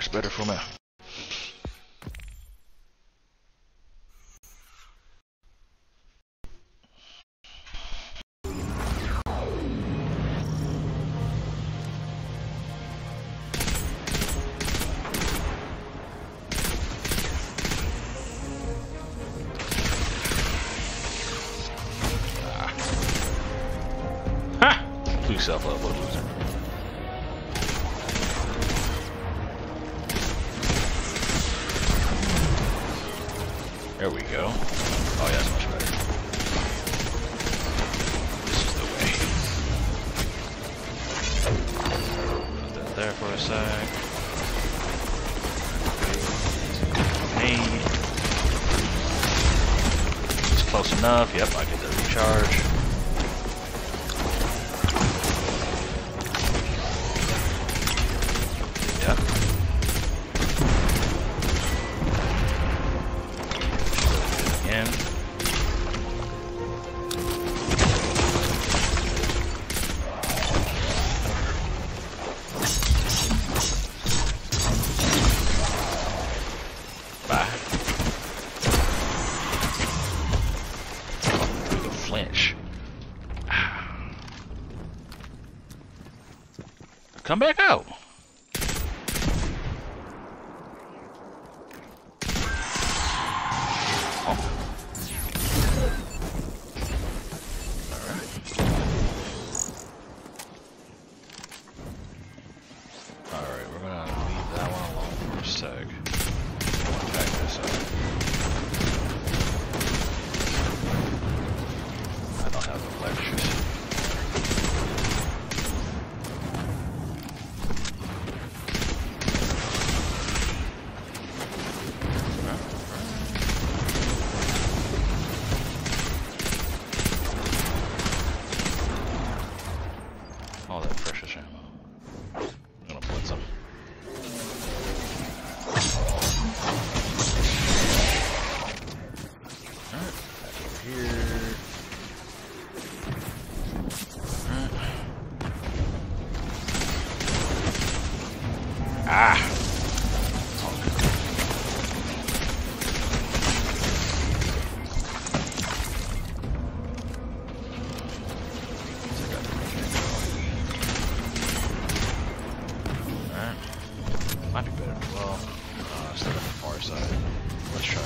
It's better for me. Yourself up, what a loser. There we go. Oh yeah, that's much better. This is the way. Put that there for a sec. Me. It's close enough. Yep, I get the recharge. Come back out. Alright, we're gonna leave that one alone for a sec. Back this up. I don't have the lectures. Might be better. Well, still on the far side. Let's try it.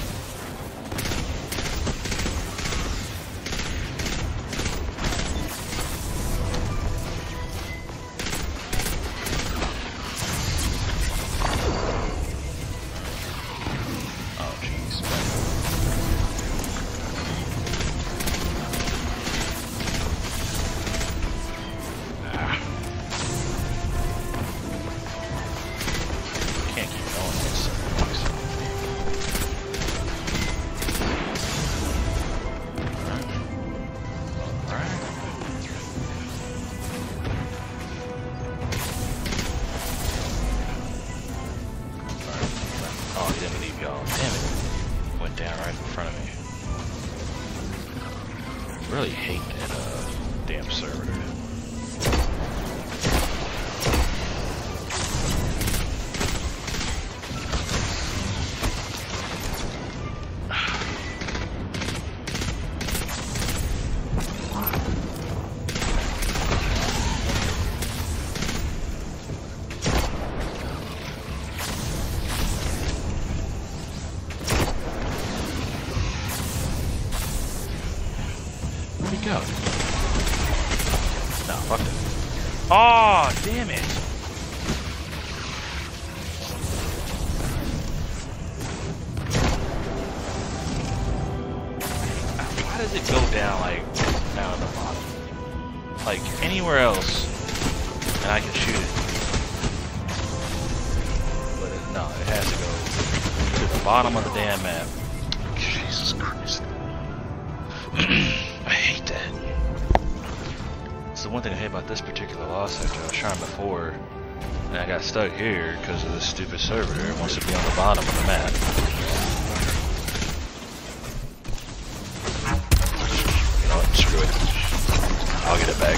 Oh, jeez. I really hate that damn server. Go. No, fuck it. Oh, damn it. Why does it go down, like, down at the bottom? Like, anywhere else, and I can shoot it. But no, it has to go to the bottom of the damn map. Jesus Christ. I hate that. It's the one thing I hate about this particular loss sector. I was trying before, and I got stuck here because of this stupid server. It wants to be on the bottom of the map. You know what? Screw it. I'll get it back.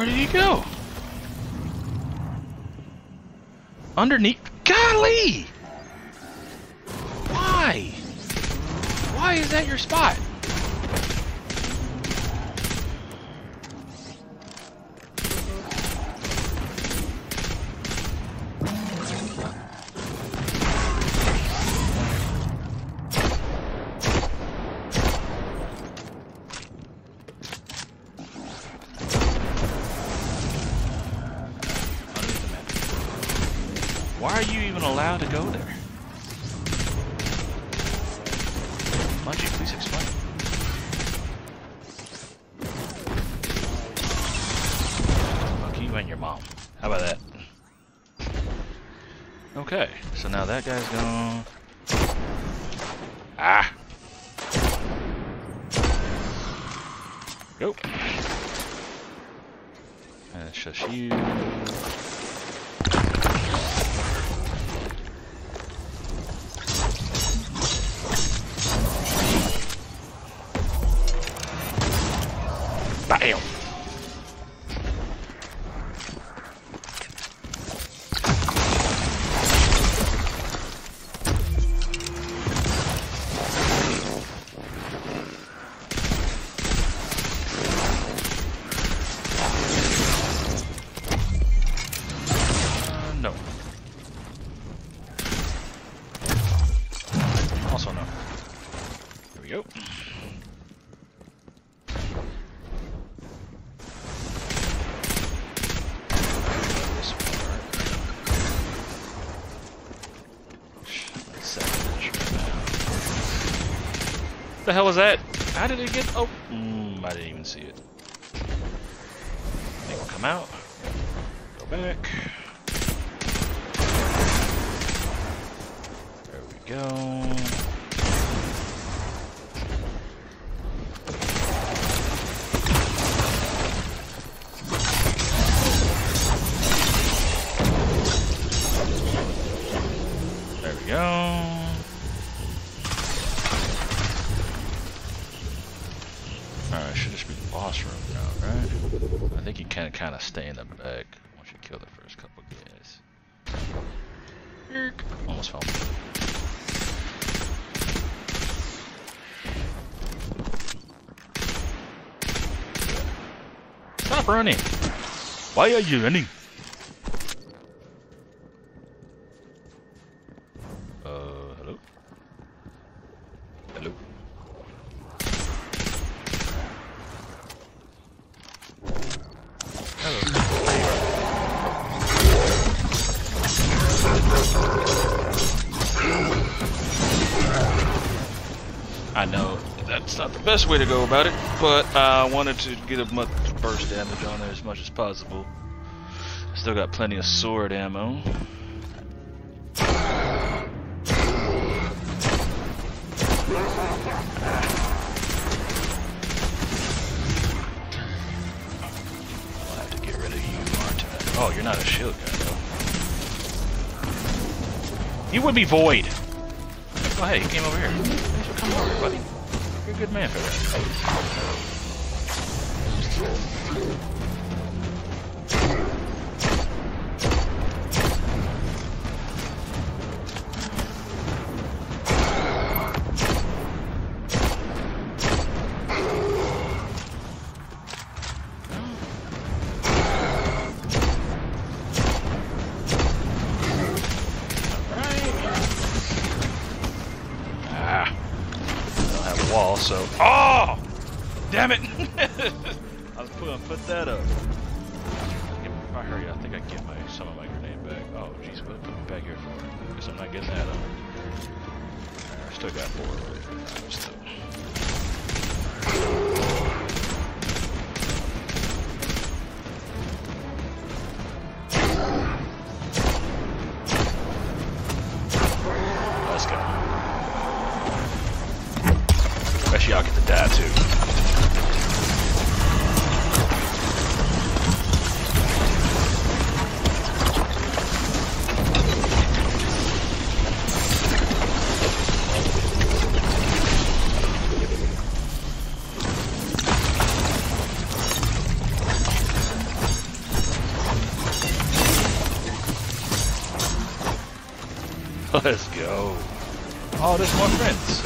Where did he go? Underneath? Golly! Why? Why is that your spot? Why are you even allowed to go there? Munchie, please explain. Fuck you and your mom. How about that? Okay, so now that guy's gone. Ah! Go! And it's just you. Bam! No. Also no. Here we go. What the hell was that? How did it get? Oh, I didn't even see it. Thing will come out. Go back. There we go. There we go. Alright, should just be the boss room now, right? I think you can kind of stay in the back once you kill the first couple guys. Almost fell. Stop running! Why are you running? Hello? Hello? I know that's not the best way to go about it, but I wanted to get as much burst damage on there as much as possible. Still got plenty of sword ammo. I'll have to get rid of you, aren't I? Oh, you're not a shield guy, though. You would be void. Oh, hey, you came over here. Thanks for coming over, buddy. You're a good man for that. Wall, so oh damn it. I was gonna put that up. If I hurry, I think I can get some of my grenade back. Oh jeez, what put me back here for? Guess I'm not getting that up. I still got 4 still. Let's go. Actually, I'll get the dad too. Let's go. Oh, there's more friends.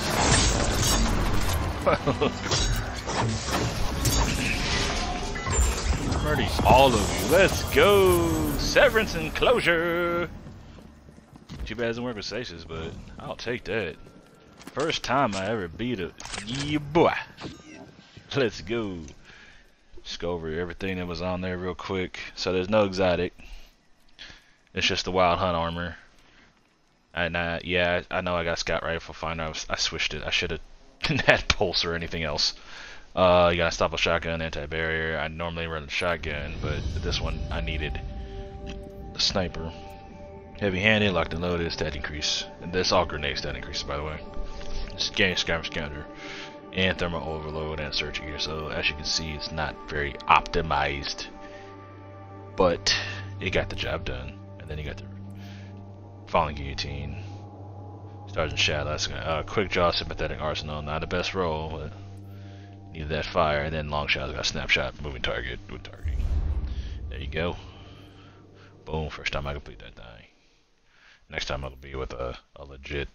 Murder all of you. Let's go. Severance and closure. Too bad it doesn't work with Saces, but I'll take that. First time I ever beat a... Yeah, boy. Let's go. Just go over everything that was on there real quick. So there's no exotic. It's just the Wild Hunt armor. And yeah, I know I got Scout Rifle Finder. I switched it. I should have had Pulse or anything else. You gotta stop a shotgun, anti-barrier. I normally run a shotgun, but this one I needed the sniper. Heavy-handed, locked and loaded, stat increase. And this all grenade stat increase, by the way. Scavenger counter. And thermal overload and search gear. So as you can see, it's not very optimized, but it got the job done. And then you got the falling guillotine, stars and shadows. Quick draw, sympathetic arsenal. Not the best roll, but needed that fire. And then long shot, got snapshot, moving target with targeting. There you go. Boom. First time I complete that thing. Next time it'll be with a legit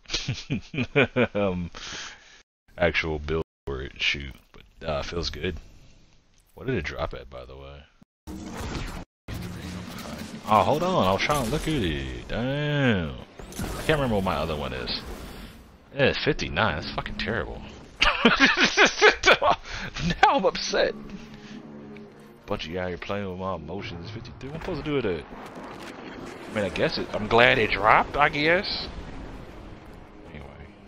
actual build for it. Shoot, but feels good. What did it drop at, by the way? Oh, hold on. I was trying to look at it. Damn. I can't remember what my other one is. Yeah, it's 59. That's fucking terrible. Now I'm upset. Bunch of you out here playing with my emotions. 52. What am I supposed to do with it? I mean, I guess it. I'm glad it dropped, I guess. Anyway.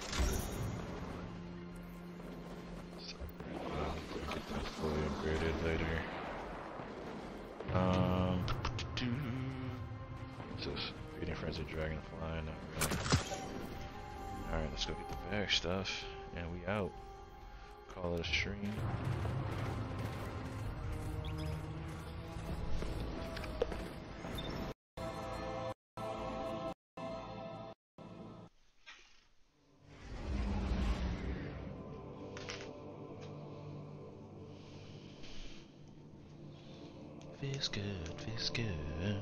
So, get that fully upgraded later. What's this? Feeding Frenzy Dragonfly. No, really. Alright, let's go get the bag stuff. And we out. Call it a stream. Feels good, feels good.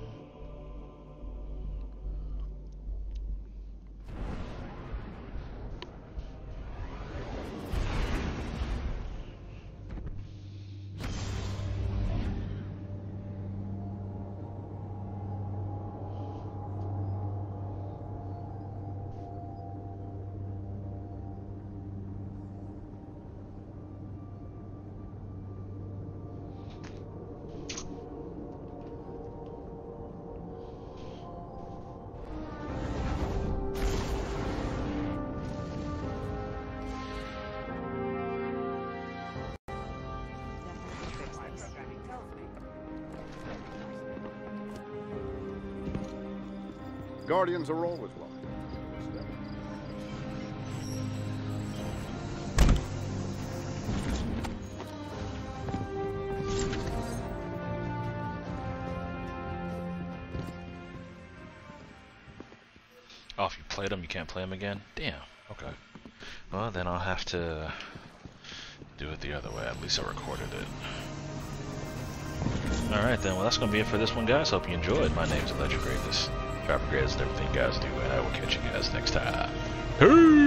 Guardians are always welcome. Oh, if you played them, you can't play them again? Damn. Okay. Well, then I'll have to do it the other way. At least I recorded it. Alright then, well that's going to be it for this one, guys. Hope you enjoyed. My name's Electric Greatness. Trapper Greatness and everything you guys do, and I will catch you guys next time. Peace!